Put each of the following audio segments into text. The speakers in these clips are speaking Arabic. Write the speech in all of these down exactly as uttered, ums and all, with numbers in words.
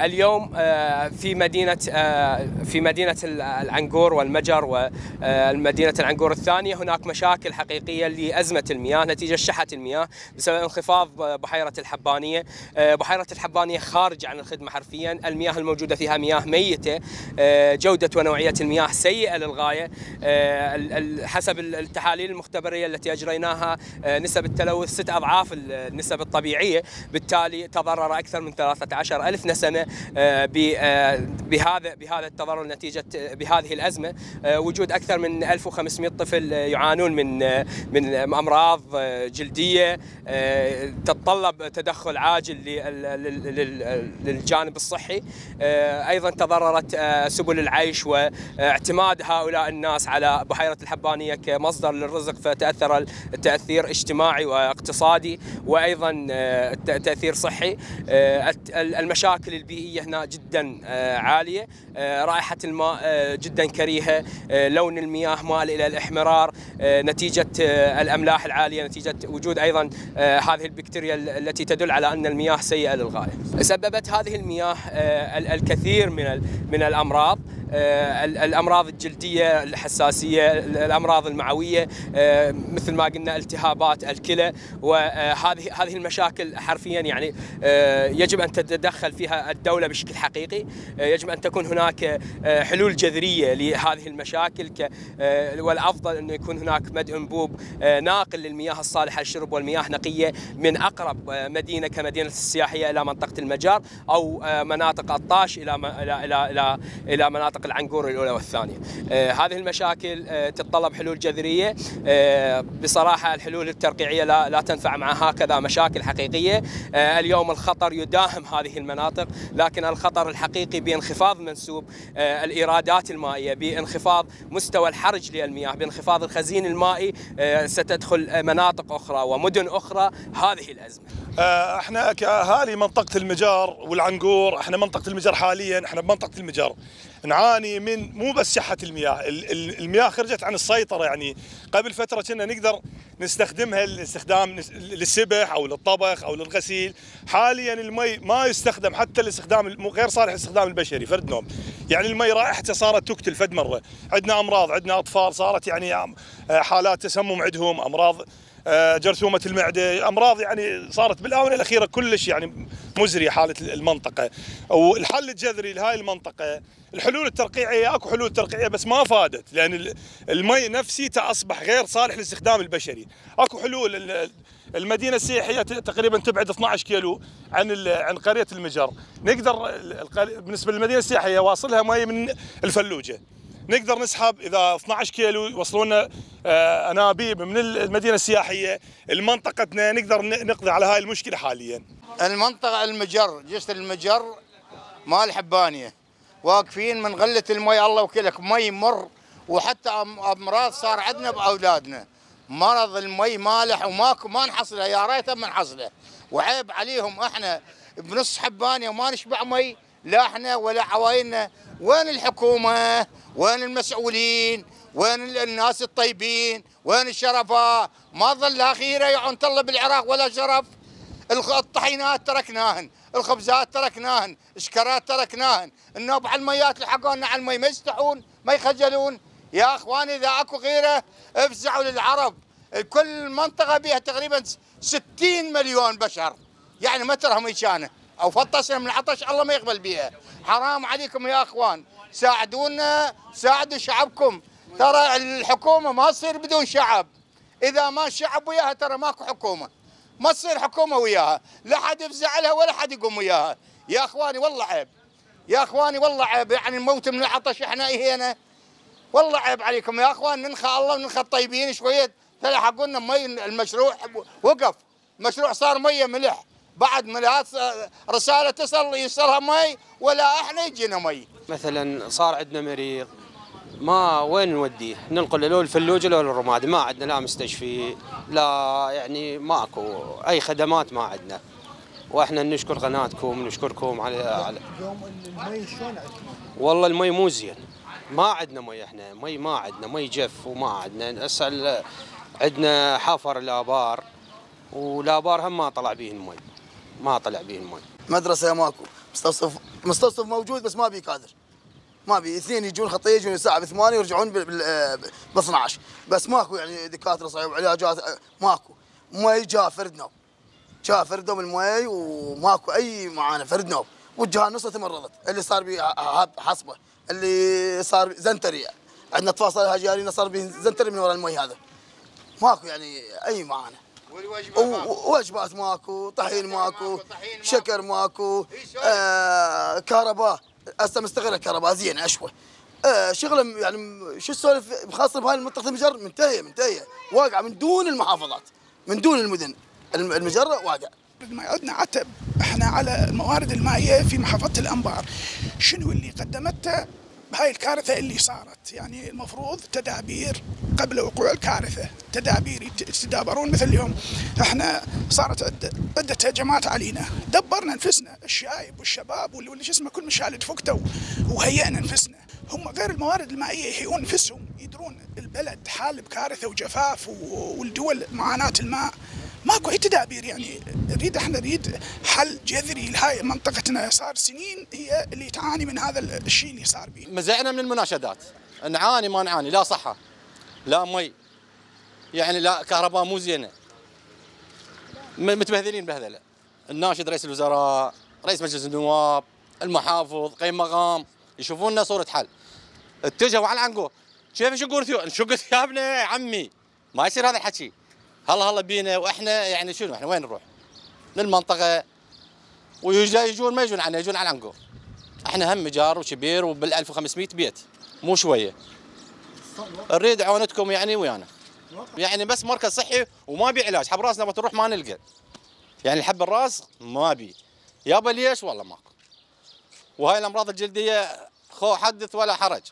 اليوم في مدينة في مدينة العنقور والمجر ومدينة العنقور الثانية هناك مشاكل حقيقية لأزمة المياه نتيجة شحة المياه بسبب انخفاض بحيرة الحبانية. بحيرة الحبانية خارج عن الخدمة حرفيا، المياه الموجودة فيها مياه ميتة، جودة ونوعية المياه سيئة للغاية. حسب التحاليل المختبرية التي أجريناها نسب التلوث ست أضعاف النسب الطبيعية، بالتالي تضرر أكثر من ثلاثة عشر ألف نسمة بهذا بهذا التضرر نتيجة بهذه الأزمة. وجود أكثر من ألف وخمسمئة طفل يعانون من من أمراض جلدية تتطلب تدخل عاجل للجانب الصحي. أيضا تضررت سبل العيش واعتماد هؤلاء الناس على بحيرة الحبانية كمصدر للرزق، فتأثر التأثير اجتماعي واقتصادي وأيضا تأثير صحي. المشاكل البيئية هنا جدا عالية، رائحة الماء جدا كريهة، لون المياه مال إلى الإحمرار نتيجة الأملاح العالية، نتيجة وجود أيضا هذه البكتيريا التي تدل على أن المياه سيئة للغاية. سببت هذه المياه الكثير من من الأمراض، الأمراض الجلدية، الحساسية، الأمراض المعوية، مثل ما قلنا التهابات الكلى. وهذه هذه المشاكل حرفيا يعني يجب أن تتدخل فيها الدولة بشكل حقيقي. يجب أن تكون هناك حلول جذرية لهذه المشاكل، والأفضل أنه يكون هناك مد أنبوب ناقل للمياه الصالحة للشرب والمياه نقية من أقرب مدينة كمدينة السياحية إلى منطقة المجار أو مناطق الطاش إلى إلى إلى إلى إلى مناطق العنقور الأولى والثانية. هذه المشاكل تتطلب حلول جذرية. بصراحة الحلول الترقيعية لا لا تنفع مع هكذا مشاكل حقيقية. اليوم الخطر يداهم هذه المناطق، لكن الخطر الحقيقي بانخفاض منسوب الإيرادات المائية، بانخفاض مستوى الحرج للمياه، بانخفاض الخزين المائي، ستدخل مناطق أخرى ومدن أخرى هذه الأزمة. احنا كأهالي منطقة المجار والعنقور، احنا منطقة المجار حاليا، احنا بمنطقة المجار نعاني من مو بس شحة المياه، المياه خرجت عن السيطرة. يعني قبل فترة كنا نقدر نستخدمها لاستخدام للسبح او للطبخ او للغسيل، حاليا المي ما يستخدم حتى لاستخدام غير صالح للاستخدام البشري، فرد نوم. يعني المي رائحته صارت تقتل فد مرة. عندنا امراض، عندنا اطفال صارت يعني حالات تسمم عندهم، امراض جرثومة المعدة، أمراض يعني صارت بالآونة الأخيرة كلش يعني مزرية حالة المنطقة. والحل الجذري لهاي المنطقة، الحلول الترقيعية، اكو حلول ترقيعية بس ما فادت، لأن المي نفسيته أصبح غير صالح للاستخدام البشري. اكو حلول، المدينة السياحية تقريبا تبعد اثنعش كيلو عن عن قرية المجر، نقدر بالنسبة للمدينة السياحية واصلها مي من الفلوجة، نقدر نسحب اذا اثنعش كيلو يوصلون لنا انابيب من المدينه السياحيه المنطقتنا، نقدر نقضي على هاي المشكله حاليا. المنطقه المجر، جسر المجر مال حبانيه، واقفين من غله المي، الله وكيلك مي مر، وحتى امراض صار عندنا باولادنا، مرض المي مالح وماكو ما نحصله، يا ريت ما نحصله، وعيب عليهم احنا بنص حبانيه وما نشبع مي، لا احنا ولا عوايلنا. وين الحكومه؟ وين المسؤولين؟ وين الناس الطيبين؟ وين الشرفاء؟ ما ظل لا خيره يعون طلب بالعراق ولا شرف. الطحينات تركناهن، الخبزات تركناهن، الشكرات تركناهن، النوب على الميات لحقونا على المي، ما يستحون ما يخجلون. يا اخواني اذا اكو غيره افزعوا للعرب. كل منطقه بها تقريبا ستين مليون بشر، يعني ما ترهم يشانه او فطسنا من العطش، الله ما يقبل بها. حرام عليكم يا اخوان، ساعدونا، ساعدوا شعبكم. ترى الحكومه ما تصير بدون شعب، اذا ما الشعب وياها ترى ماكو حكومه، ما تصير حكومه وياها، لا حد يفزع لها ولا حد يقوم وياها. يا اخواني والله عيب، يا اخواني والله عيب، يعني نموت من العطش احنا هنا، والله عيب عليكم يا اخوان. ننخى الله وننخى الطيبين شويه، تلحقوا لنا مي. المشروع وقف، مشروع صار ميه ملح، بعد مليات رساله تصل يوصلها مي ولا احنا يجينا مي. مثلا صار عندنا مريض ما وين نوديه؟ ننقله لو الفلوجه لو الرمادي، ما عندنا لا مستشفي لا يعني ماكو اي خدمات ما عندنا. واحنا نشكر قناتكم نشكركم على على اليوم المي شلون عندكم؟ والله المي مو زين، ما عندنا مي، احنا مي ما عندنا، مي جف وما عندنا. هسه عندنا حفر الابار، والابار هم ما طلع بيه المي، ما طلع بيه المي. مدرسه ماكو، مستوصف مستصف موجود بس ما بي كادر، ما بي اثنين يجون خطيه يجون الساعه بثمانية ويرجعون ب اثنعش، بس ماكو يعني دكاتره صحيح وعلاجات ماكو. مي جاء فرد نوب، جاء فرد نوب المي وماكو اي معاناه فرد نوب، والجهه نصها تمرضت، اللي صار بي حصبه، اللي صار زنتري، عندنا اطفال صار جارينا صار بي زنتري من وراء المي هذا. ماكو يعني اي معاناه. ووجبات ماكو، طحين ماكو، شكر ماكو، آه كهرباء هسه مستغله الكهرباء زين اشوى. آه شغله يعني شو السوالف خاصه بهاي المنطقه المجر منتهيه منتهيه، واقعه من دون المحافظات، من دون المدن، المجره واقع. ما عندنا عتب احنا على الموارد المائيه في محافظه الانبار، شنو اللي قدمته بهاي الكارثه اللي صارت؟ يعني المفروض تدابير قبل وقوع الكارثه، تدابير يتدابرون مثل اليوم احنا صارت عده عده هجمات علينا، دبرنا نفسنا الشايب والشباب واللي شو اسمه كل مشالد فكتوا وهيئنا نفسنا، هم غير الموارد المائيه يهيئون نفسهم، يدرون البلد حال بكارثه وجفاف والدول معاناه الماء، ماكو اي تدابير. يعني نريد احنا نريد حل جذري لهاي منطقتنا، صار سنين هي اللي تعاني من هذا الشيء اللي صار بيه. مزعنا من المناشدات، نعاني ما نعاني، لا صحه لا مي، يعني لا كهرباء مو زينه، متبهذلين بهذله. الناشد رئيس الوزراء، رئيس مجلس النواب، المحافظ، قيم مقام، يشوفون لنا صوره حل. اتجهوا على العنقور، كيف نشق ثياب؟ نشق ثيابنا يا عمي، ما يصير هذا الحكي. هلا هلا بينا واحنا يعني شنو احنا وين نروح؟ للمنطقه ويجون ما يجون عنا، يجون على العنقور. احنا هم مجار وشبير وبال ألف وخمسمئة بيت مو شويه. نريد عونتكم يعني ويانا. يعني بس مركز صحي وما بي علاج، حب راسنا بتروح ما نلقى. يعني الحب الراس ما بي. يابا ليش؟ والله ماكو. وهاي الامراض الجلديه خو حدث ولا حرج.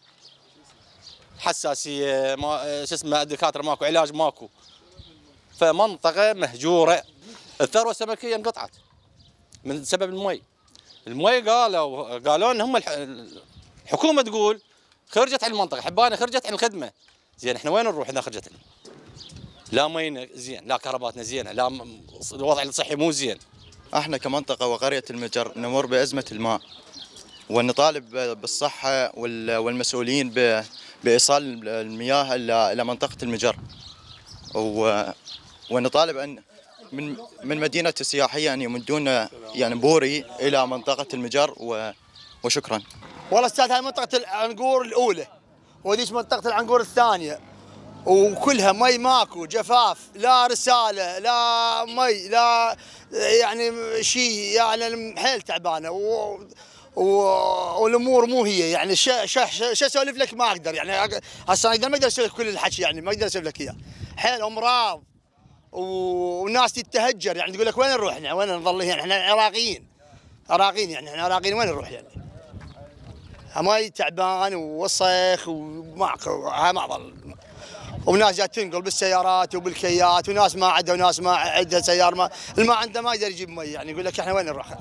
حساسيه ما شو اسمه الدكاتره ماكو، علاج ماكو. فمنطقة مهجورة. الثروة السمكية انقطعت من سبب المي. المي قالوا قالوا ان هم الحكومة تقول خرجت عن المنطقة، حبانة خرجت عن الخدمة. زين احنا وين نروح اذا خرجت؟ لا مينا زين، لا كهرباتنا زينة، لا الوضع الصحي مو زين. احنا كمنطقة وقرية المجر نمر بأزمة الماء، ونطالب بالصحة والمسؤولين بإيصال المياه إلى منطقة المجر. و ونطالب ان من من مدينه السياحيه ان يمدون يعني بوري الى منطقه المجر وشكرا. والله استاذ هاي منطقه العنقور الاولى وهذيش منطقه العنقور الثانيه، وكلها مي ماكو، جفاف، لا رساله لا مي لا يعني شيء، يعني حيل تعبانه و... و... والامور مو هي يعني شو شو اسولف لك ما اقدر، يعني هسه اقدر ما اقدر اسولف كل الحكي، يعني ما اقدر اسولف لك اياه. حيل امراض والناس تتهجر، يعني تقول لك وين نروح احنا؟ وين نظل هنا؟ احنا عراقيين عراقيين يعني احنا عراقيين وين نروح يعني؟ مي تعبان ووسخ وماكو ما ظل، وناس جات تنقل بالسيارات وبالكيات، وناس ما عندها وناس ما عندها سياره ما الماء عنده ما يقدر يجيب مي، يعني يقول لك احنا وين نروح؟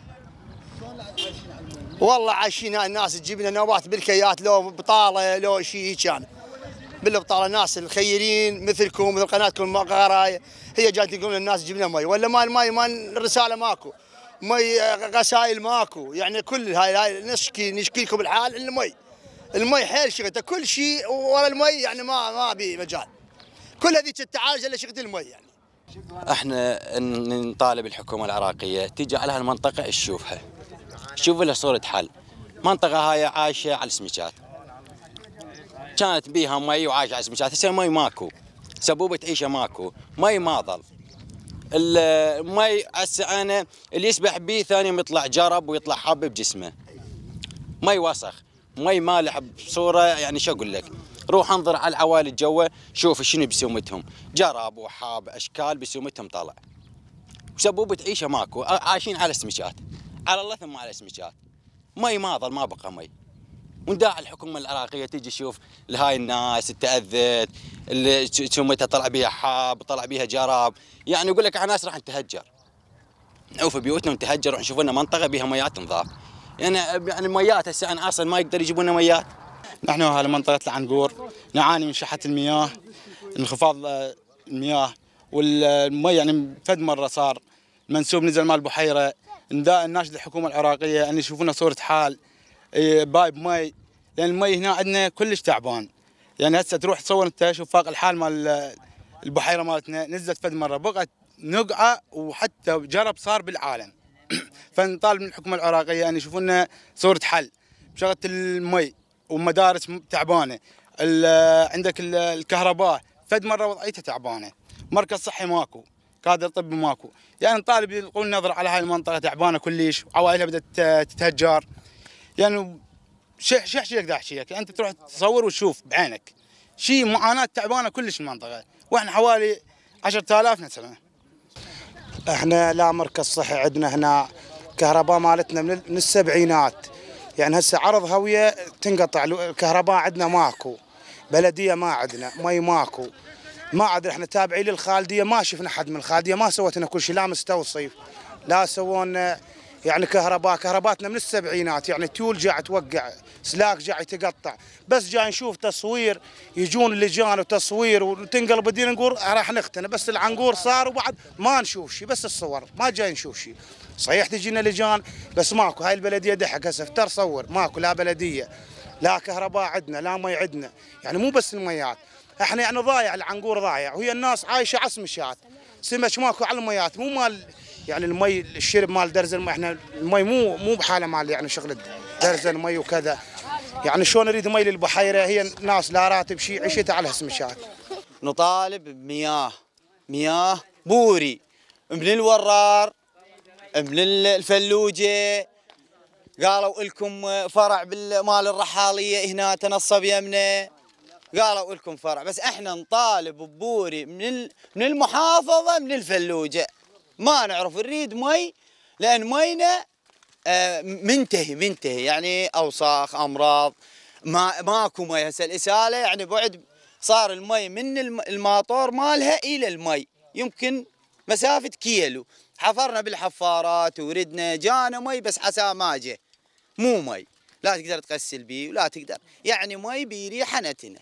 والله عايشين الناس تجيب لنا نوبات بالكيات، لو بطاله لو شيء كان بالبطاله، ناس الخيرين مثلكم مثل قناتكم غرايه هي جات تقول للناس تجيب لنا مي، ولا ما المي ما الرساله ماكو، مي غسائل ماكو، يعني كل هاي هاي نشكي نشكي لكم الحال ان المي المي حيل شغلته، كل شيء ورا المي يعني ما ما بي مجال، كل هذيك التعالج الا شغله المي يعني. احنا نطالب الحكومه العراقيه تيجي على هالمنطقه تشوفها، شوف لها صوره حل. منطقه هاي عايشه على السمكات، كانت بيها مي وعايشه على السمكات، هسه مي ماكو، سبوبه عيشه ماكو، مي ما ظل. المي هسه انا اللي يسبح بيه ثاني يوم يطلع جرب ويطلع حاب بجسمه. مي وسخ، مي مالح بصوره يعني شو اقول لك، روح انظر على العوالي الجوه شوف شنو بسومتهم، جرب وحاب اشكال بسومتهم طالع. وسبوبه عيشه ماكو، عايشين على السمكات، على الله ثم على السمكات. مي ما ظل، ما بقى مي. ونداعي الحكومه العراقيه تيجي تشوف لهاي الناس تاذت، اللي سمتها طلع بيها حاب، طلع بيها جراب، يعني يقول لك على ناس راح نتهجر. نعوف بيوتنا ونتهجر ونشوف لنا منطقه بيها ميات نظاف. يعني يعني الميات هسه انا اصلا ما يقدر يجيبون لنا ميات. نحن اهل منطقه العنقور نعاني من شحه المياه، انخفاض المياه، والمي يعني فد مره صار المنسوب نزل مال البحيره، نداء الناشد الحكومه العراقيه ان يشوفونا صوره حال بايب مي، لان المي هنا عندنا كلش تعبان. يعني هسه تروح تصور انت شوف فاق الحال مال البحيره مالتنا، نزلت فد مره بقت نقعه وحتى جرب صار بالعالم. فنطالب من الحكومه العراقيه ان يشوفونا صوره حل بشغله المي ومدارس تعبانه. عندك الكهرباء فد مره وضعيتها تعبانه، مركز صحي ماكو، كادر طبي ماكو. يعني نطالب يلقون نظره على هاي المنطقه تعبانه كلش وعوائلها بدات تتهجر. يعني شح شح شي اقدر احكي لك، انت تروح تصور وتشوف بعينك شيء معاناه تعبانه كلش المنطقه، واحنا حوالي عشرة آلاف نسمه. احنا لا مركز صحي عندنا هنا، كهرباء مالتنا من السبعينات، يعني هسه عرض هويه تنقطع، الكهرباء عندنا ماكو، بلديه ما عندنا، مي ماكو، ما عاد احنا تابعين للخالديه، ما شفنا حد من الخالديه، ما سوت لنا كل شيء، لا مستوصف لا سوون يعني كهرباء، كهرباتنا من السبعينات، يعني تيول جاي توقع، سلاك جاي يتقطع، بس جاي نشوف تصوير، يجون اللجان وتصوير وتنقلب الدين نقول راح نختنى، بس العنقور صار وبعد ما نشوف شيء، بس الصور ما جاي نشوف شيء. صحيح تجينا لجان بس ماكو، هاي البلديه دحك هسه افتر صور ماكو، لا بلديه لا كهرباء عندنا لا مي عندنا، يعني مو بس الميات، احنا يعني ضايع، العنقور ضايع، وهي الناس عايشه عصمشات، سمك ماكو على الميات، مو مال يعني المي الشرب مال درزن المي، احنا المي مو مو بحاله مال يعني شغل درزن مي وكذا، يعني شلون نريد مي للبحيره، هي الناس لا راتب شيء عيشتها على هالسمشات. نطالب بمياه، مياه بوري من الورار من الفلوجه، قالوا لكم فرع بالمال الرحاليه هنا تنصب يمنا، قالوا لكم فرع، بس احنا نطالب ببوري من من المحافظه من الفلوجه، ما نعرف نريد مي، لان مينا منتهي منتهي، يعني اوساخ امراض، ما ماكو مي. هسه الاساله يعني بعد صار المي من الماطور مالها الى المي يمكن مسافه كيلو، حفرنا بالحفارات وردنا جانا مي بس عسى ما جه، مو مي لا تقدر تغسل بيه ولا تقدر، يعني مي بريحه نتنه.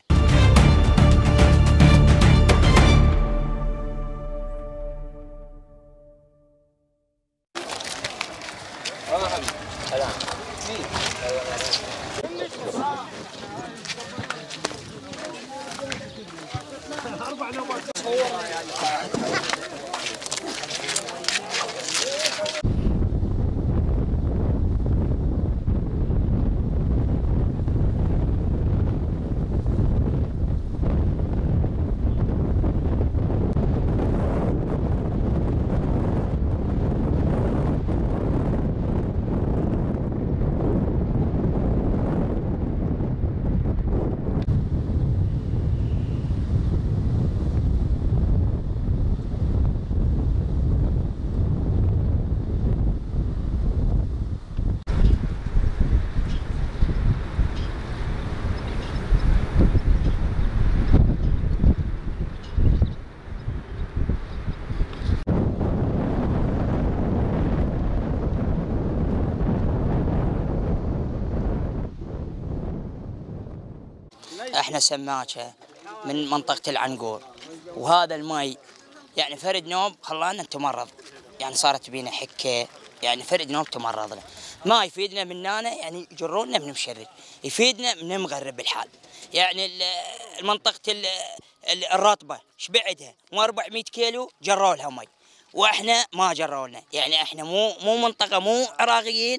احنا سماكه من منطقه العنقور، وهذا المي يعني فرد نوم خلانا نتمرض، يعني صارت بينا حكه، يعني فرد نوم تمرضنا، ما يفيدنا مننا، يعني يجرونا من مشرد، يفيدنا من مغرب الحال، يعني المنطقه الرطبه ايش بعدها؟ مو أربعمئة كيلو جروا لها مي، واحنا ما جروا لنا، يعني احنا مو مو منطقه مو عراقيين،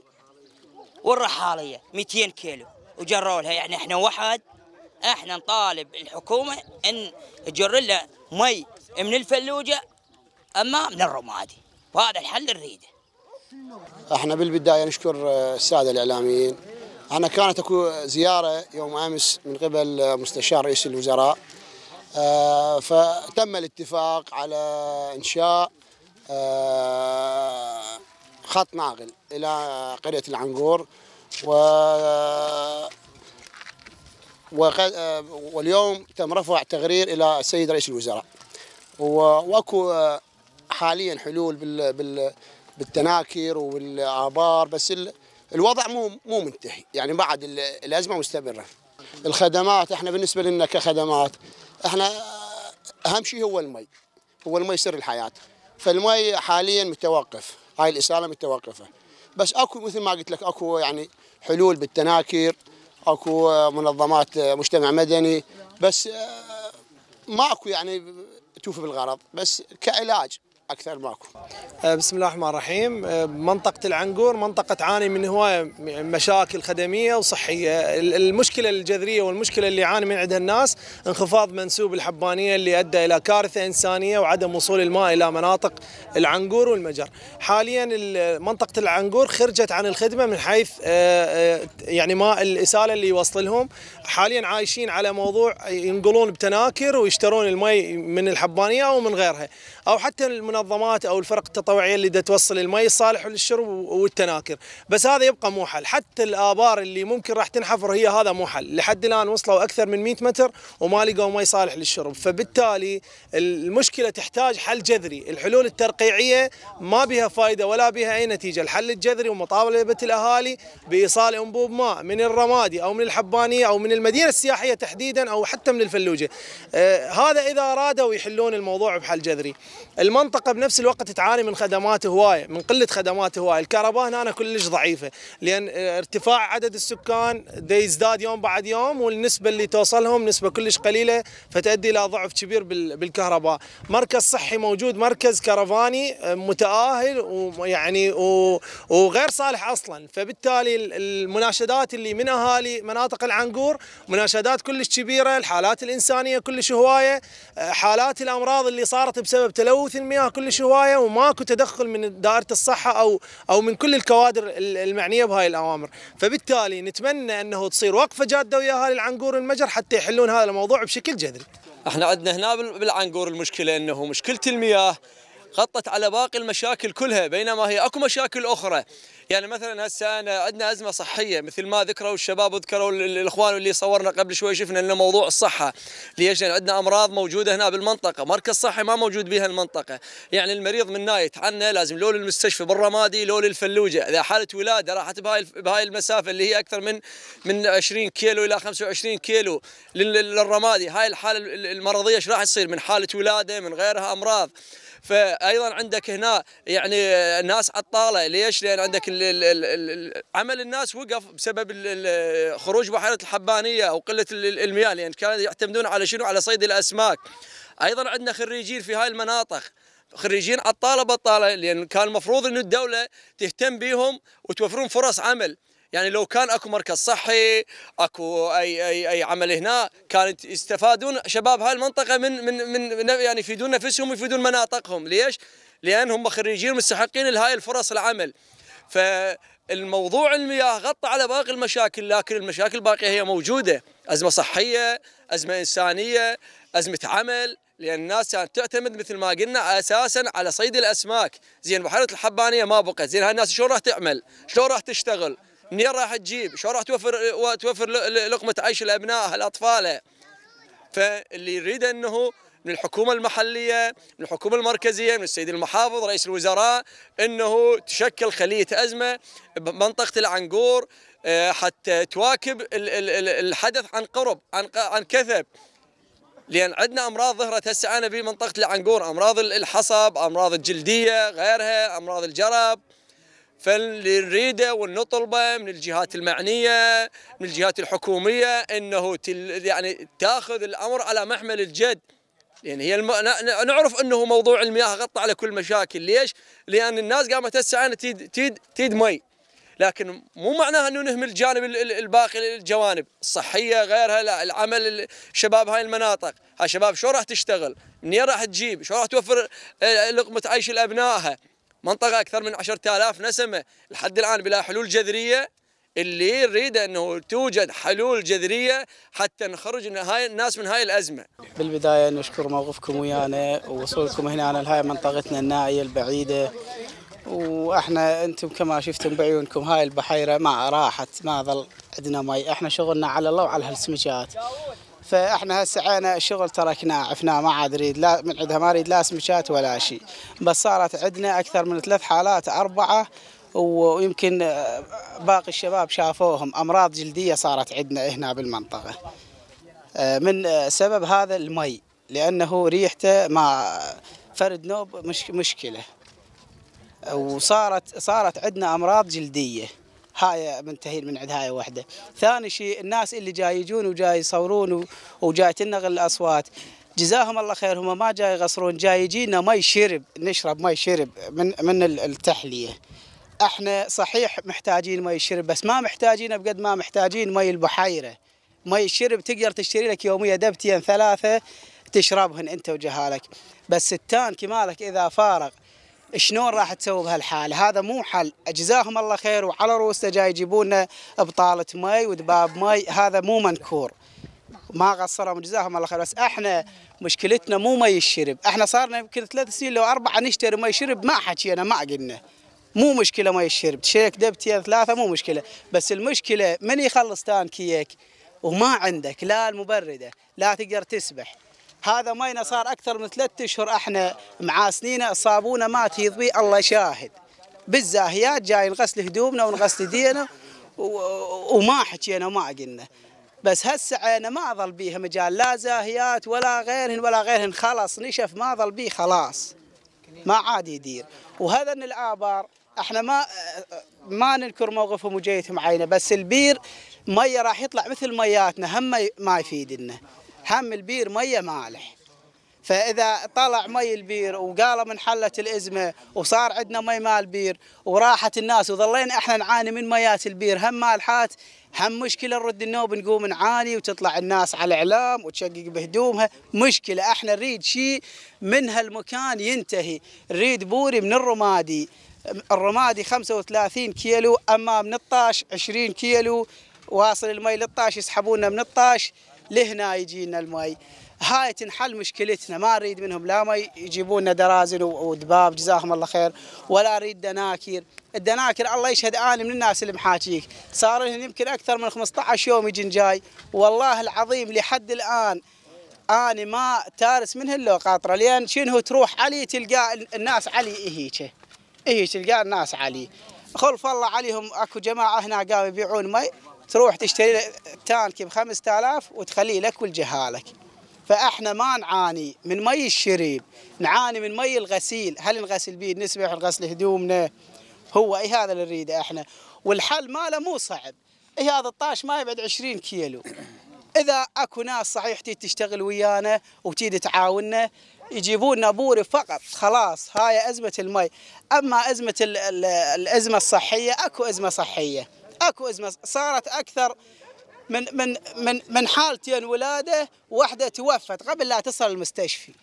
والرحاليه مئتين كيلو وجروا لها، يعني احنا وحد. احنا نطالب الحكومه ان تجر لنا مي من الفلوجه اما من الرمادي، وهذا الحل نريده. احنا بالبدايه نشكر الساده الاعلاميين. انا كانت اكو زياره يوم امس من قبل مستشار رئيس الوزراء، فتم الاتفاق على انشاء خط ناقل الى قريه العنقور، و واليوم تم رفع تقرير الى السيد رئيس الوزراء، واكو حاليا حلول بالتناكر والابار، بس الوضع مو مو منتهي، يعني بعد الازمه مستمره. الخدمات احنا بالنسبه لنا كخدمات احنا اهم شيء هو المي، هو المي سر الحياه، فالمي حاليا متوقف، هاي الإسالة متوقفة. بس اكو مثل ما قلت لك اكو يعني حلول بالتناكر، اكو منظمات مجتمع مدني، بس ماكو يعني توفي بالغرض، بس كعلاج اكثر ماكو. بسم الله الرحمن الرحيم. منطقة العنقور منطقة تعاني من هواية مشاكل خدمية وصحية. المشكلة الجذرية والمشكلة اللي يعاني من عندها الناس انخفاض منسوب الحبانية اللي أدى إلى كارثة إنسانية وعدم وصول الماء إلى مناطق العنقور والمجر. حاليا منطقة العنقور خرجت عن الخدمة من حيث يعني ماء الإسالة اللي يوصل لهم. حاليا عايشين على موضوع ينقلون بتناكر ويشترون المي من الحبانية أو من غيرها، أو حتى المنظمات أو الفرق التطوعية اللي دا توصل المي الصالح للشرب والتناكر. بس هذا يبقى مو حل، حتى الآبار اللي ممكن راح تنحفر هي هذا مو حل. لحد الآن وصلوا أكثر من مئة متر وما لقوا مي صالح للشرب، فبالتالي المشكلة تحتاج حل جذري. الحلول الترقيعية ما بها فائدة ولا بها أي نتيجة. الحل الجذري ومطالبة الأهالي بإيصال أنبوب ماء من الرمادي أو من الحبانية أو من المدينة السياحية تحديدا أو حتى من الفلوجة. آه هذا إذا أرادوا يحلون الموضوع بحل جذري. المنطقة بنفس الوقت تعاني من خدمات هواية، من قلة خدمات هواية. الكهرباء هنا كلش ضعيفة، لأن ارتفاع عدد السكان دا يزداد يوم بعد يوم، والنسبة اللي توصلهم نسبة كلش قليلة، فتؤدي إلى ضعف كبير بالكهرباء. مركز صحي موجود، مركز كرفاني متآهل ويعني وغير صالح أصلا. فبالتالي المناشدات اللي من أهالي مناطق العنقور مناشدات كلش كبيرة، الحالات الإنسانية كلش هواية، حالات الأمراض اللي صارت بسبب تلوث المياه كلش هواية، وماكو تدخل من دائرة الصحة أو أو من كل الكوادر المعنية بهاي الأوامر. فبالتالي نتمنى أنه تصير وقفة جادة ويا أهالي العنقور والمجر حتى يحلون هذا الموضوع بشكل جذري. احنا عندنا هنا بالعنقور المشكلة أنه مشكلة المياه غطت على باقي المشاكل كلها، بينما هي اكو مشاكل اخرى. يعني مثلا هسه أنا عندنا ازمه صحيه مثل ما ذكروا الشباب وذكروا الاخوان اللي صورنا قبل شوي، شفنا ان موضوع الصحه. ليش؟ يعني عندنا امراض موجوده هنا بالمنطقه، مركز صحي ما موجود بها المنطقه. يعني المريض من نايت عنه لازم لو للمستشفى بالرمادي لو للفلوجه، اذا حاله ولاده راحت بهاي بهاي المسافه اللي هي اكثر من من عشرين كيلو الى خمسة وعشرين كيلو للرمادي، هاي الحاله المرضيه ايش راح تصير من حاله ولاده من غيرها امراض. فايضا عندك هنا يعني ناس عطاله. ليش؟ لان عندك ال ال ال عمل الناس وقف بسبب خروج بحيره الحبانيه او قله المياه، لان كانوا يعتمدون على شنو؟ على صيد الاسماك. ايضا عندنا خريجين في هاي المناطق، خريجين عطاله بطاله، لان كان المفروض انه الدوله تهتم بهم وتوفرون فرص عمل. يعني لو كان اكو مركز صحي، اكو اي اي اي عمل هنا، كانت يستفادون شباب هاي المنطقه من من من يعني يفيدون نفسهم ويفيدون مناطقهم. ليش؟ لان هم خريجين مستحقين لهاي الفرص العمل. فالموضوع المياه غطى على باقي المشاكل، لكن المشاكل الباقيه هي موجوده، ازمه صحيه، ازمه انسانيه، ازمه عمل، لان الناس كانت تعتمد مثل ما قلنا اساسا على صيد الاسماك. زين بحيره الحبانيه ما بقت، زين هاي الناس شلون راح تعمل؟ شلون راح تشتغل؟ منين راح تجيب؟ شلون راح توفر توفر لقمه عيش لابنائها لاطفالها؟ فاللي يريد انه من الحكومه المحليه، من الحكومه المركزيه، من السيد المحافظ رئيس الوزراء، انه تشكل خليه ازمه بمنطقه العنقور حتى تواكب الحدث عن قرب، عن عن كثب. لان عندنا امراض ظهرت هسه انا بمنطقه العنقور، امراض الحصب، امراض الجلديه، غيرها، امراض الجرب. فاللي نريده ونطلبه من الجهات المعنيه، من الجهات الحكوميه، انه يعني تاخذ الامر على محمل الجد. يعني هي الم... نعرف انه موضوع المياه غطى على كل مشاكل. ليش؟ لان الناس قامت هسه انا تيد تيد تيد مي، لكن مو معناها انه نهمل الجانب الباقي، الجوانب الصحيه غيرها، لا، العمل شباب هاي المناطق، هاي شباب شو راح تشتغل؟ منين راح تجيب؟ شو راح توفر لقمه عيش لابنائها؟ منطقة أكثر من عشرة آلاف نسمة لحد الآن بلا حلول جذرية. اللي يريد أنه توجد حلول جذرية حتى نخرج هاي الناس من هاي الأزمة. بالبداية نشكر موقفكم ويانا ووصولكم هنا لهاي منطقتنا النائية البعيدة، وإحنا أنتم كما شفتم بعيونكم هاي البحيرة ما راحت، ما ظل عندنا مي. إحنا شغلنا على الله وعلى هالسمكات، فاحنا هسه عينا الشغل تركناه عفناه، ما عاد نريد لا من عندها، ما نريد لا سمكات ولا شيء. بس صارت عندنا اكثر من ثلاث حالات اربعه، ويمكن باقي الشباب شافوهم، امراض جلديه صارت عندنا هنا بالمنطقه من سبب هذا المي، لانه ريحته ما فرد نوب مش مشكله. وصارت صارت عندنا امراض جلديه، هاي منتهين من عند هاي واحده. ثاني شيء الناس اللي جاي يجون وجاي يصورون وجاي تنغل الاصوات، جزاهم الله خير، هم ما جاي يغصرون، جاي يجينا مي شرب، نشرب مي شرب من من التحليه. احنا صحيح محتاجين مي شرب، بس ما محتاجين بقد ما محتاجين مي البحيره. مي الشرب تقدر تشتري لك يوميا دبتين ثلاثه تشربهن انت وجهالك، بس التانك مالك اذا فارغ شلون راح تسوي بهالحاله؟ هذا مو حل. جزاهم الله خير، وعلى رؤوسنا جاي يجيبون لنا بطاله مي ودباب مي، هذا مو منكور، ما قصرهم جزاهم الله خير. بس احنا مشكلتنا مو مي الشرب، احنا صارنا يمكن ثلاث سنين لو اربعه نشتري مي شرب ما حكينا ما قلنا. مو مشكله مي الشرب، تشيك دبتين ثلاثه مو مشكله، بس المشكله من يخلص تانكيك وما عندك لا المبرده لا تقدر تسبح. هذا مينا صار اكثر من ثلاثة اشهر احنا معاسنينه، صابونه ما تهيض بيه الله شاهد. بالزاهيات جاي نغسل هدومنا ونغسل دينا وما حكينا وما قلنا. بس هسه عينا ما ظل بيها مجال لا زاهيات ولا غيرهن ولا غيرهن، خلاص نشف ما ظل بيه خلاص ما عاد يدير. وهذا من الآبار احنا ما ما ننكر موقفهم وجيتهم عينه، بس البير ميه راح يطلع مثل مياتنا، هم ما يفيدنا، هم البير ميه مالح. فاذا طلع مي البير وقالوا من حلت الازمه وصار عندنا مي مال بير وراحت الناس وظلينا احنا نعاني من ميات البير هم مالحات، هم مشكله نرد النوب نقوم نعاني وتطلع الناس على الاعلام وتشقق بهدومها، مشكله. احنا نريد شيء من هالمكان ينتهي، نريد بوري من الرمادي، الرمادي خمسة وثلاثين كيلو، اما من الطاش عشرين كيلو واصل المي للطاش، يسحبونا من الطاش لهنا يجينا المي. هاي تنحل مشكلتنا، ما نريد منهم لا ما يجيبون لنا درازن ودباب جزاهم الله خير، ولا نريد دناكر. الدناكر الله يشهد انا من الناس اللي محاكيك صار لهم يمكن اكثر من خمسة عشر يوم يجن جاي، والله العظيم لحد الان انا ما تارس منهن لو قاطره، لان شنو تروح علي تلقى الناس علي هيك هيك تلقى الناس علي، خلف الله عليهم. اكو جماعه هنا قاموا يبيعون مي، تروح تشتري تانك ب خمسة آلاف وتخليه لك والجهالك. فاحنا ما نعاني من مي الشرب، نعاني من مي الغسيل، هل نغسل بيه نسبح نغسل هدومنا، هو اي هذا اللي نريده احنا. والحل ماله مو صعب، اي هذا الطاش ما يبعد عشرين كيلو، اذا اكو ناس صحيح تيجي تشتغل ويانا وتيجي تعاوننا يجيبون لنا بوري فقط خلاص. هاي ازمه المي. اما ازمه ال ال الازمه الصحيه، اكو ازمه صحيه، اكو ازمه صارت اكثر من من من من حالتين ولاده، واحده توفت قبل لا تصل المستشفى،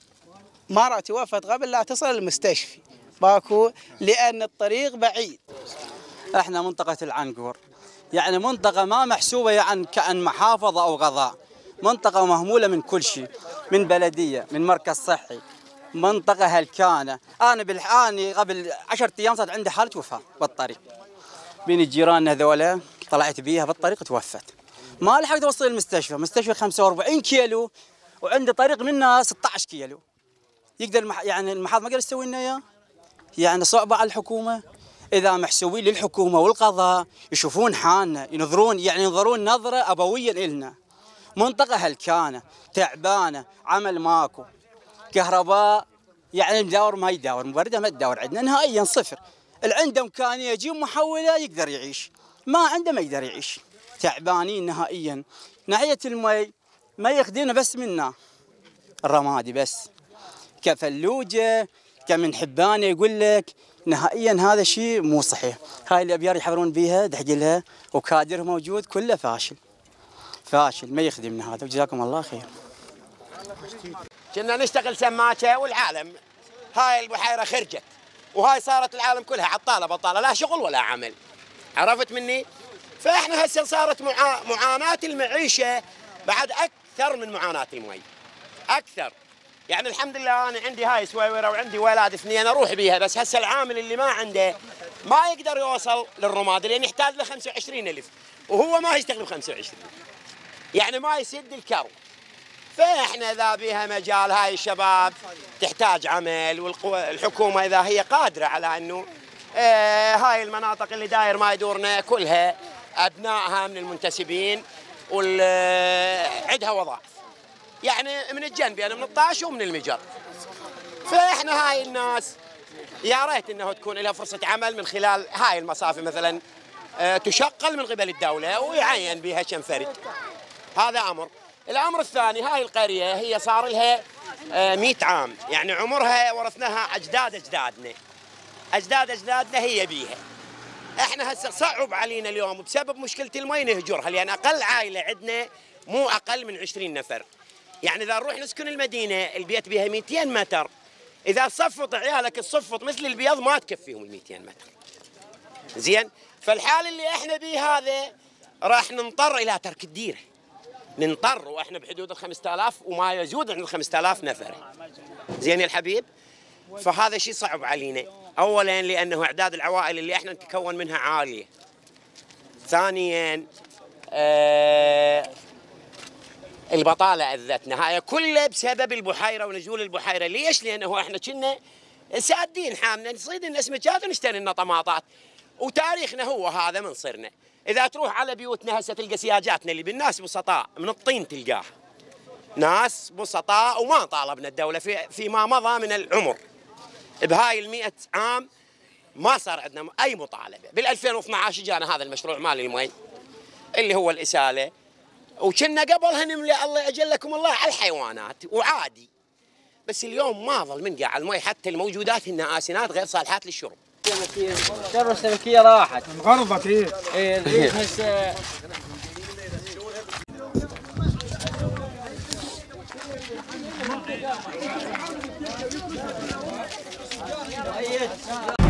مرة توفت قبل لا تصل المستشفى، باكو لان الطريق بعيد. احنا منطقه العنقور يعني منطقه ما محسوبه يعني كأن محافظه او غضاء، منطقه مهموله من كل شيء، من بلديه، من مركز صحي، منطقه هلكانه. انا بالحاني قبل عشرة ايام صارت عندي حاله وفاه بالطريق، بين جيراننا ذولا طلعت بيها بالطريق توفت، ما لحقت اوصل المستشفى، مستشفى خمسة وأربعين كيلو وعندي طريق منها ستة عشر كيلو. يقدر المح... يعني المحافظه ما قدر تسوي لنا اياه؟ يعني صعبه على الحكومه. اذا محسوبين للحكومه والقضاء يشوفون حالنا، ينظرون يعني ينظرون نظره ابويه النا. منطقه هلكانه تعبانه، عمل ماكو، كهرباء يعني المداور ما يداور، مبرده ما تداور عندنا نهائيا صفر. اللي عنده امكانيه يجيب محوله يقدر يعيش، ما عنده ما يقدر يعيش. تعبانين نهائيا. ناحيه المي ما يخدمنا بس منا الرمادي بس، كفلوجه كمن حبانه يقول لك نهائيا هذا شيء مو صحيح. هاي الابيار يحضرون بيها دحجلها وكادر موجود كله فاشل فاشل، ما يخدمنا هذا. وجزاكم الله خير. كنا نشتغل سماكه والعالم هاي البحيره خرجت، وهاي صارت العالم كلها عطاله بطاله، لا شغل ولا عمل، عرفت مني؟ فاحنا هسه صارت معا... معاناه المعيشه بعد اكثر من معاناه المي، اكثر. يعني الحمد لله انا عندي هاي سويوره وعندي ولاد اثنين اروح بيها، بس هسه العامل اللي ما عنده ما يقدر يوصل للرمادي لان يحتاج له خمسة وعشرين ألف وهو ما يشتغل ب خمسة وعشرين، يعني ما يسد الكرو. فاحنا اذا بها مجال هاي الشباب تحتاج عمل، والحكومه اذا هي قادره على انه آه هاي المناطق اللي داير ما يدورنا كلها ابنائها من المنتسبين وعندها وظائف، يعني من الجنب يعني من الطاش ومن المجر. فاحنا هاي الناس يا ريت انه تكون لها فرصه عمل من خلال هاي المصافي مثلا تشغل من قبل الدوله ويعين بها كم فرد. هذا امر. الامر الثاني، هاي القريه هي صار لها مئة عام، يعني عمرها ورثناها اجداد اجدادنا. اجداد اجدادنا هي بيها. احنا هسه صعب علينا اليوم بسبب مشكله المي نهجرها، لان اقل عائله عندنا مو اقل من عشرين نفر. يعني اذا نروح نسكن المدينه البيت بها مئتين متر، اذا صفط عيالك الصفط مثل البيض ما تكفيهم ال مئتين متر. زين؟ فالحال اللي احنا بيه هذا راح نضطر الى ترك الديره. ننطر واحنا بحدود ال خمسة آلاف وما يزود عن ال خمسة آلاف نفر. زين يا الحبيب؟ فهذا شيء صعب علينا. اولا لانه اعداد العوائل اللي احنا نتكون منها عاليه. ثانيا آه البطاله اذتنا، هاي كلها بسبب البحيره ونزول البحيره. ليش؟ لانه احنا كنا سادين حامنا نصيد لنا سمكات ونشتري لنا طماطات. وتاريخنا هو هذا من صرنا. اذا تروح على بيوتنا هسه تلقى سياجاتنا اللي بالناس بسطاء من الطين تلقاها. ناس بسطاء وما طالبنا الدوله في فيما مضى من العمر. بهاي المئة عام ما صار عندنا اي مطالبه. بال ألفين واثنعش جانا هذا المشروع مال المي اللي هو الاساله، وكنا قبلها نملي الله اجلكم الله على الحيوانات وعادي. بس اليوم ما ظل من قاع المي، حتى الموجودات هن آسنات غير صالحات للشرب. شر السمكيه راحت. انقرضت هي. ايه الريح هسه Hayır.